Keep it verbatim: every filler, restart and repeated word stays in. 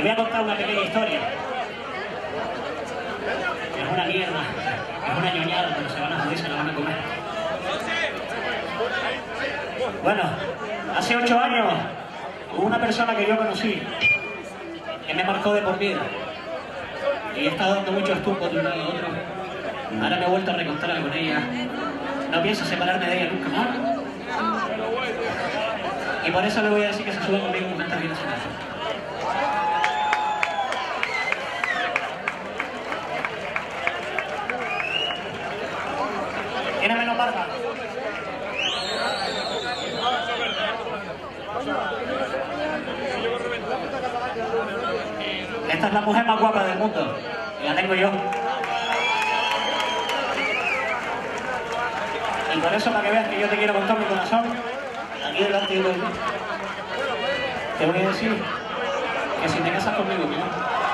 voy a contar una pequeña historia. Es una mierda, es una ñoñada, pero se van a joder, se la van a comer. Bueno, hace ocho años hubo una persona que yo conocí que me marcó de por vida. Y he estado dando muchos tumbos de un lado a otro. Ahora me he vuelto a recontar con ella. No pienso separarme de ella nunca más. Y por eso le voy a decir que se suba conmigo un momento aquí en esa casa. ¿Tiene menos barba? Esta es la mujer más guapa del mundo. Y la tengo yo. Y por eso, para que veas que yo te quiero con todo mi corazón, aquí delante de ti, te voy a decir que si te casas conmigo, ¿no?